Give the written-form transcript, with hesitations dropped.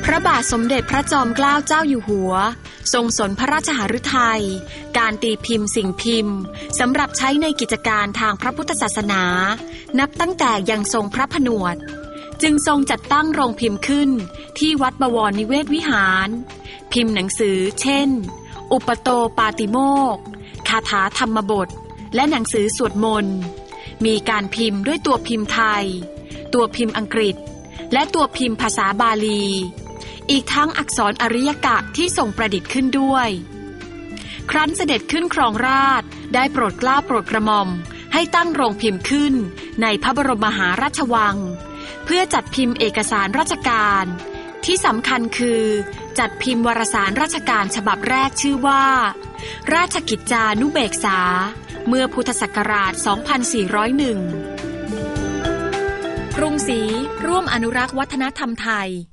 พระบาทสมเด็จพระจอมเกล้าเจ้าอยู่หัวทรงสนพระราชหฤทัยการตีพิมพ์สิ่งพิมพ์สำหรับใช้ในกิจการทางพระพุทธศาสนานับตั้งแต่ยังทรงพระผนวดจึงทรงจัดตั้งโรงพิมพ์ขึ้นที่วัดบวรนิเวศวิหารพิมพ์หนังสือเช่นอุปโตปาติโมกข์คาถาธรรมบทและหนังสือสวดมนต์มีการพิมพ์ด้วยตัวพิมพ์ไทยตัวพิมพ์อังกฤษและตัวพิมพ์ภาษาบาลีอีกทั้งอักษรอริยกะที่ทรงประดิษฐ์ขึ้นด้วยครั้นเสด็จขึ้นครองราชย์ได้โปรดเกล้าโปรดกระหม่อมให้ตั้งโรงพิมพ์ขึ้นในพระบรมมหาราชวังเพื่อจัดพิมพ์เอกสารราชการที่สำคัญคือจัดพิมพ์วารสารราชการฉบับแรกชื่อว่าราชกิจจานุเบกษาเมื่อพุทธศักราช 2401 กรุงศรีร่วมอนุรักษ์วัฒนธรรมไทย